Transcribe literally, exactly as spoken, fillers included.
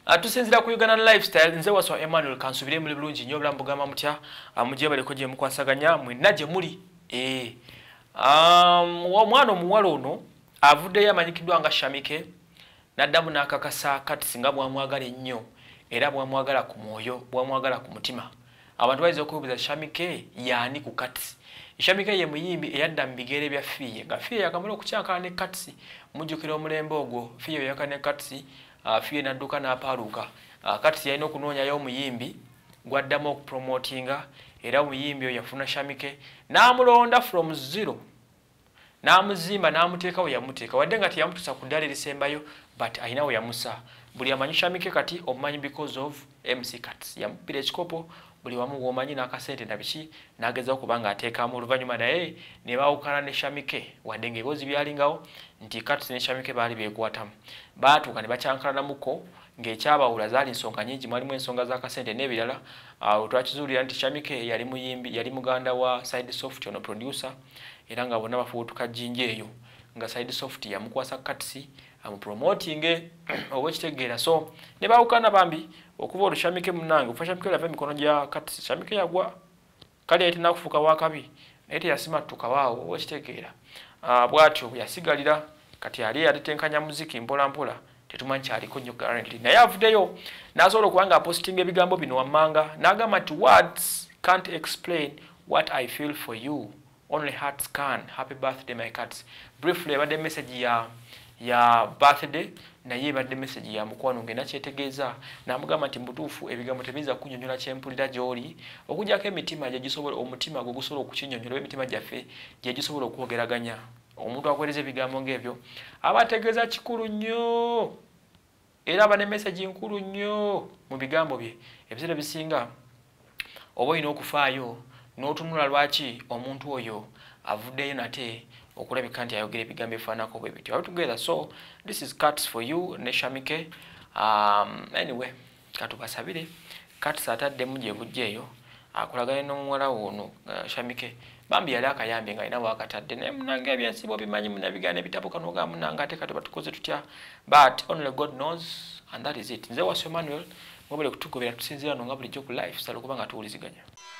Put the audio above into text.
Tusinzira ku Uganda lifestyle nze waswa Emmanuel kansubire muri bulungi nyo blambo gama mutya amuje bale koje mukwasaganya mwina je muri eh um wa mwana omuwala ono avudde yamanyikidwa nga Shammy K naddamu nakakasa kati singa bwamwagala ennyo era bwamwagala ku mwoyo bwamwagala ku mutima abantu bayizo okubuza Shammy K yani ku kati Shammy K ye muyimbi eyadda mbigere bya fiye nga fiye yakamala okucyankana ne kati mujukira omulembe ogwo fiye yakane kati Uh, fiye nadduka n'apaaluka uh, kati yalina okunoonyayo omuyimbi gwaddamu okupromotinga era omuyimbi oyo yafuna Shammy K n'amulonda from zero n'amuzimba n'amuteeka we yamuteeka wadde nga teyamutuusa ku ddaala erisembayo but ayina we yamusa buli amanyi Shammy K kati omumanyi because of M C Cuts yamupira ekikopo buli wamu womanyi n'akasente na biki n'agezaho kubanga ateekamu oluvannyuma naye ne baawukana ne Shammy K wadde ng'eboozi byalingawo nti Cuts ne Shammy K baali beekwatamu baatuuka ne bakyankalanamuko ng'ekyabawula zaali ensonga nyingi mwalimu ensonga z'akasente n'ebirala awo twakizuulira nti Shammy K yali muyimbi yali muganda wa Side Soft ono producer era nga bonna bafuutuka jjinja eyo nga Side Soft yamukwasa Cuts amupromotinge obwekitegeera so ne baawukana bambi okuva olwo Shammy K munange ofa Shammy K lava emikono gya Cuts Shammy K yagwa kale yali nakufuuka wakabi naye teyasimatuka waawo obwekitegeera bw'atyo yasigalira kati yali yalitenkanya muziki mpola mpola tetumanyi kyaliko nnyo currently naye avuddeyo n'asobola okuba nga apostinga ebigambo bino wammanga n'agamba nti words can't explain what I feel for you only hearts can happy birthday my Cuts briefly ebadde message ya ya birthday naye ebadde message ya mukwano ngenda kyetegeeza n'amugamba nti mutuufu ebigambo tebiza kunnyonnyola kyempulira gy'oli okugyako emitima gye gisobola omutima gwe gusobola okukinnyonnyola emitima gyaffe gye gisobola okwogeraganya omuntu akwereza ebigambo ng'ebyo aba ategeeza kikulu nnyo era aba ne message nkulu nnyo mu bigambo bye ebiseera bisinga oba olina okufaayo n'otunula lwaki omuntu oyo avuddeyo nate okulabika nti ayogera ebigambo ebifaanako bwe bityo together so this is Cuts for you ne Shammy K um, anyway katubasabire Cuts ataddemu gye bujja eyo akolagane n'omuwala ono uh, Shammy K bambi yali akayambe nga alina waakatadde naye munange ebyensibo bimanyi munabigaana ebitabuka n'ogaa munange ate kati batukoze tutya but only God knows and that is it nze waswa Emmanuel mwebale kutugobera tusinzira no nga bulijjo ku life sala okuba nga tuwuliziganya